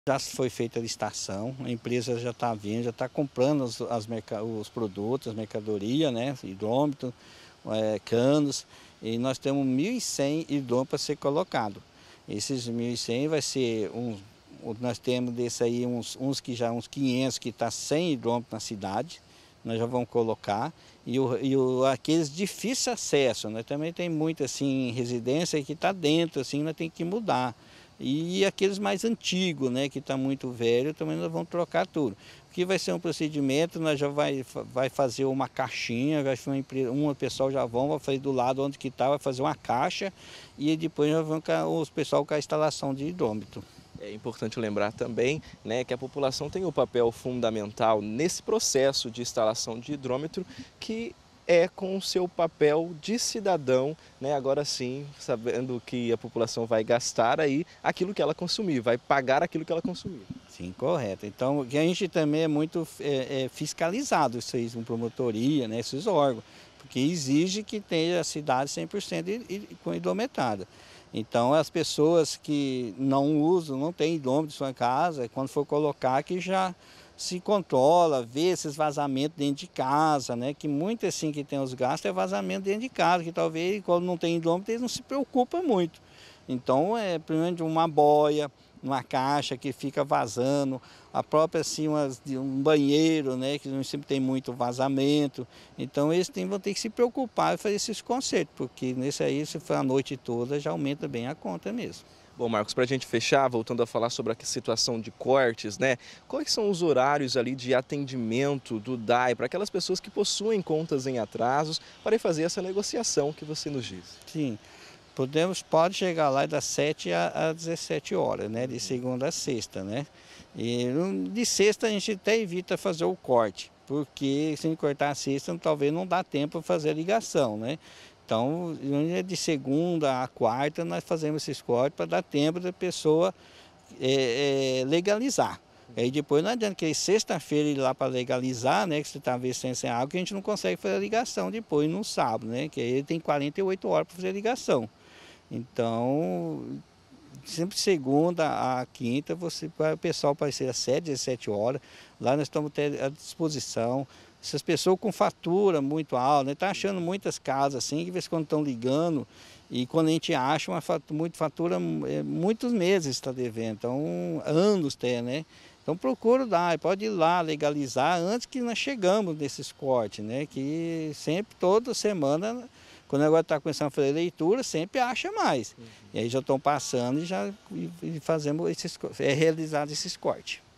Já foi feita a licitação, a empresa já está vindo, já está comprando os produtos, as mercadorias, né, hidrômetro, canos, e nós temos 1.100 hidrômetros para ser colocado. Esses 1.100 vai ser nós temos desse aí uns 500 que está sem hidrômetro na cidade, nós já vamos colocar, aqueles de difícil acesso, né, também tem muito assim residência que está dentro, assim, nós temos que mudar. E aqueles mais antigos, né, que está muito velho, também nós vamos trocar tudo. O que vai ser um procedimento, nós já vai fazer uma caixinha, uma pessoal já vai fazer do lado onde que está, vai fazer uma caixa e depois nós vamos os pessoal com a instalação de hidrômetro. É importante lembrar também, né, que a população tem um papel fundamental nesse processo de instalação de hidrômetro, que é com o seu papel de cidadão, né, agora sim, sabendo que a população vai gastar aí aquilo que ela consumir, vai pagar aquilo que ela consumir. Sim, correto. Então, que a gente também é muito fiscalizado, isso aí, com promotoria, né, esses órgãos, porque exige que tenha a cidade 100% com hidrometrada. Então, as pessoas que não usam, não têm hidrômetro em sua casa, quando for colocar, que já se controla, vê esses vazamentos dentro de casa, né? Que muito assim que tem os gastos é vazamento dentro de casa, que talvez quando não tem hidrômetro eles não se preocupam muito. Então, primeiro uma boia, uma caixa que fica vazando, a própria assim, um banheiro, né, que não sempre tem muito vazamento. Então eles vão ter que se preocupar e fazer esses consertos, porque nesse aí, se for a noite toda, já aumenta bem a conta mesmo. Bom, Marcos, para a gente fechar, voltando a falar sobre a situação de cortes, né? Quais são os horários ali de atendimento do DAI para aquelas pessoas que possuem contas em atrasos para ir fazer essa negociação que você nos diz? Sim, pode chegar lá das 7 às 17 horas, né? De segunda a sexta, né? E de sexta a gente até evita fazer o corte, porque se cortar a sexta talvez não dá tempo para fazer a ligação, né? Então, de segunda a quarta nós fazemos esses cortes para dar tempo da pessoa legalizar. Aí depois não adianta que sexta-feira ir lá para legalizar, né? Que você está vencendo sem água, que a gente não consegue fazer a ligação depois no sábado, né? Que aí ele tem 48 horas para fazer a ligação. Então, sempre segunda a quinta, o pessoal pode ser às 7, 17 horas. Lá nós estamos à disposição. Essas pessoas com fatura muito alta, né? Tá achando muitas casas assim, que de vez em quando estão ligando, e quando a gente acha uma fatura, muitos meses está devendo, então anos até, né? Então procura dar, pode ir lá legalizar antes que nós chegamos nesses cortes, né? Que sempre, toda semana, quando agora está começando a fazer leitura, sempre acha mais. E aí já estão passando e já fazemos realizados esses cortes.